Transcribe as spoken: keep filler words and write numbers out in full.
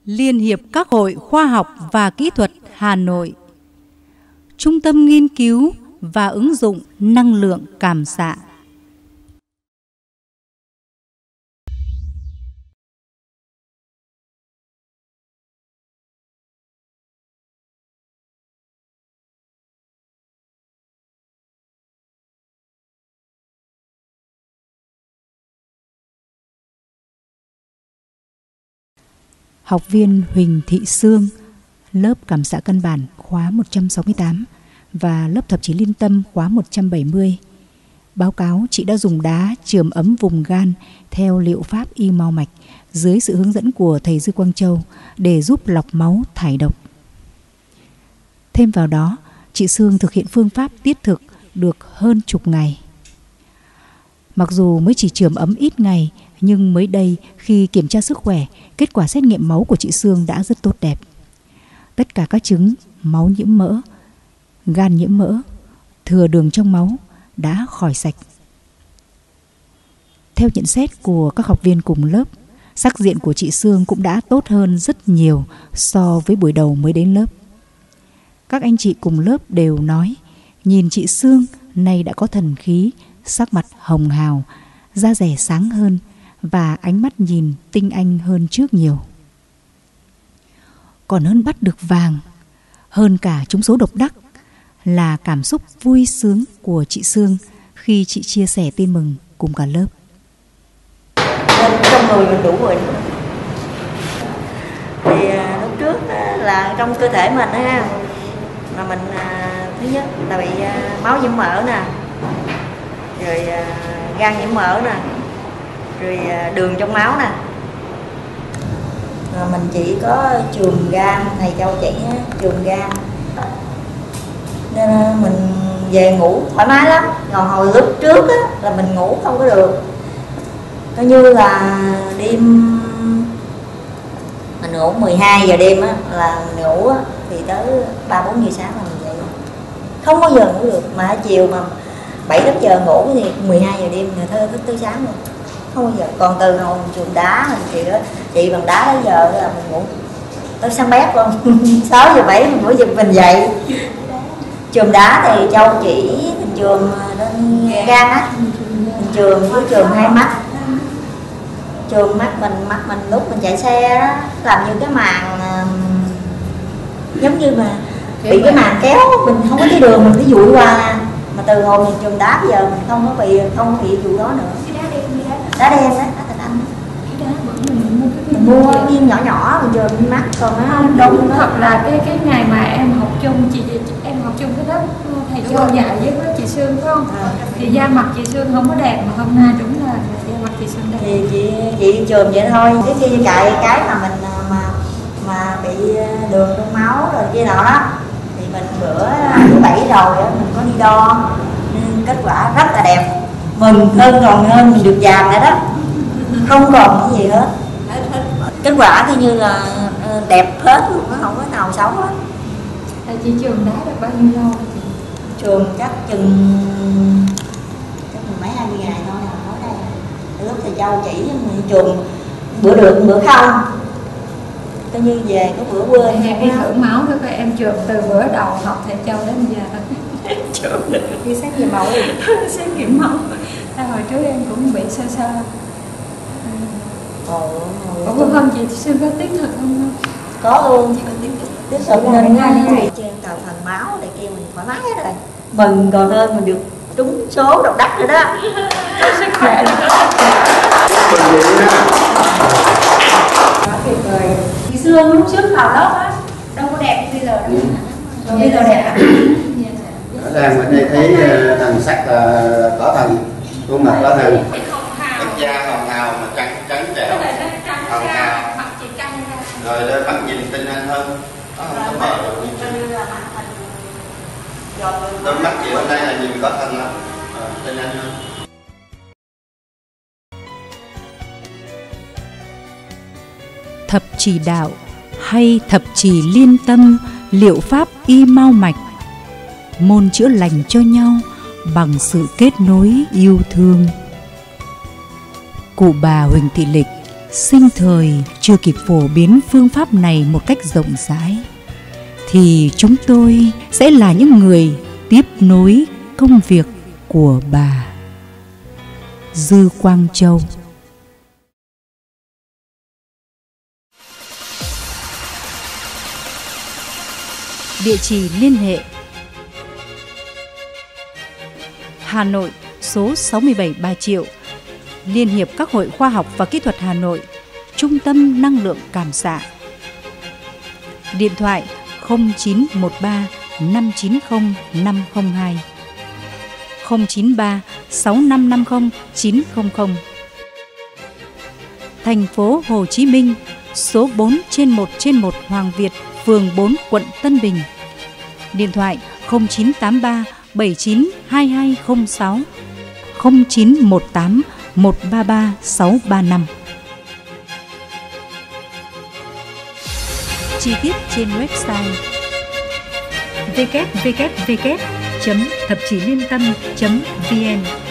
Liên hiệp các hội khoa học và kỹ thuật Hà Nội, Trung tâm nghiên cứu và ứng dụng năng lượng cảm xạ. Học viên Huỳnh Thị Sương, lớp cảm xạ căn bản khóa một trăm sáu mươi tám và lớp thập chỉ liên tâm khóa một trăm bảy mươi. Báo cáo chị đã dùng đá chườm ấm vùng gan theo liệu pháp y mau mạch dưới sự hướng dẫn của thầy Dư Quang Châu để giúp lọc máu thải độc. Thêm vào đó, chị Sương thực hiện phương pháp tiết thực được hơn chục ngày. Mặc dù mới chỉ chườm ấm ít ngày, nhưng mới đây khi kiểm tra sức khỏe, kết quả xét nghiệm máu của chị Sương đã rất tốt đẹp. Tất cả các chứng máu nhiễm mỡ, gan nhiễm mỡ, thừa đường trong máu đã khỏi sạch. Theo nhận xét của các học viên cùng lớp, sắc diện của chị Sương cũng đã tốt hơn rất nhiều so với buổi đầu mới đến lớp. Các anh chị cùng lớp đều nói, nhìn chị Sương nay đã có thần khí, sắc mặt hồng hào, da dẻ sáng hơn và ánh mắt nhìn tinh anh hơn trước nhiều. Còn hơn bắt được vàng, hơn cả trúng số độc đắc là cảm xúc vui sướng của chị Sương khi chị chia sẻ tin mừng cùng cả lớp. Trong người mình đủ rồi. Thì à, lúc trước á, là trong cơ thể mình á, là mình à, thứ nhất là bị à, máu nhiễm mỡ nè, rồi à, gan nhiễm mỡ nè, rồi à, đường trong máu nè. À, mình chỉ có chườm gan, thầy Châu chỉ chườm gan, nên à, mình về ngủ thoải mái lắm. Còn hồi lúc trước á, là mình ngủ không có được, coi như là đêm mình ngủ mười hai giờ đêm á, là mình ngủ á, thì tới ba bốn giờ sáng là mình dậy, không bao giờ ngủ được. Mà chiều mà bảy tám giờ ngủ thì mười hai giờ đêm người thơ thức tới sáng luôn, không bao giờ. Còn từ hồi mình chườm đá mình chị đó, chị bằng đá tới giờ là mình ngủ tới sáng bét luôn. Sáu giờ bảy mình mới giật mình dậy. Chườm đá thì Châu chỉ mình chườm lên gan á, mình chườm với chườm hai mắt, chườm mắt mình, mắt mình lúc mình chạy xe đó, làm như cái màn uh, giống như mà bị cái màn kéo, mình không có thấy đường, mình cứ dụi qua. Mà từ hồi mình chườm đá bây giờ mình không có bị không bị vụ đó nữa. Đá đen đó, đá thạch anh. Mình mua viên nhỏ nhỏ mình chườm lên mắt, còn nó không đúng. Thật là cái cái ngày mà em học chung chị, chị em học chung cái lớp thầy Châu dạy với chị Sương phải không? À. Thì da mặt chị Sương không có đẹp, mà hôm nay đúng là da mặt chị Sương đẹp. Thì chị chị chườm vậy thôi. Cái khi chạy cái mà mình mà mà bị đường trong máu rồi kia nọ đó, thì mình bữa thứ bảy rồi đó, mình có đi đo, kết quả rất là đẹp, mừng hơn còn hơn mình được vàng nữa đó, không còn cái gì hết. Kết quả thì như là đẹp hết luôn, nó không có nào xấu hết. Chị chườm đá được bao nhiêu lâu? Chườm chắc chừng chắc chừng mấy hai mươi ngày thôi là nói đây. Lúc thầy Châu chỉ mình chườm bữa được bữa không, coi như về có bữa quên. Em đi thử máu thôi, các em chườm từ bữa đầu học thầy Châu đến giờ chườm được. Đi xét nghiệm máu. Xét nghiệm máu. À, hồi trước em cũng bị sơ sơ. Ồ, Ủa không chị Sương có tiết thực không? Có luôn, tiết thực nên ngay trên tàu phần máu để kia mình thoải mái rồi. Mừng còn hơn mình được trúng số độc đắc nữa đó. Sức khỏe. Quá tuyệt vời. Chị Sương lúc trước vào lớp á đâu có đẹp như bây giờ đâu. Rồi bây giờ đẹp. Ở đây mình đây thấy thần sắc là có thần, khuôn mặt có thần. Mặt da hồng hào mà trắng trắng trẻo, hồng hào. Rồi đôi mắt nhìn tinh anh hơn, nó không có mờ được như trước. Đôi mắt chị hôm nay là nhìn có thần lắm, tinh anh hơn. Thập chỉ đạo hay thập chỉ liên tâm, liệu pháp y mau mạch, môn chữa lành cho nhau bằng sự kết nối yêu thương. Cụ bà Huỳnh Thị Lịch, sinh thời chưa kịp phổ biến phương pháp này một cách rộng rãi, thì chúng tôi sẽ là những người tiếp nối công việc của bà. Dư Quang Châu. Địa chỉ liên hệ: Hà Nội, số sáu mươi bảy Bà Triệu, Liên hiệp các hội khoa học và kỹ thuật Hà Nội, Trung tâm năng lượng cảm xạ. Điện thoại không chín một ba năm chín không năm không hai, không chín ba sáu năm năm không chín không không. Thành phố Hồ Chí Minh, số bốn trên một trên một Hoàng Việt, phường bốn, quận Tân Bình. Điện thoại không chín tám ba bảy chín hai hai không sáu, không chín một tám một ba ba sáu ba năm. Chi tiết trên website w w w chấm thập chí liên tâm chấm v n.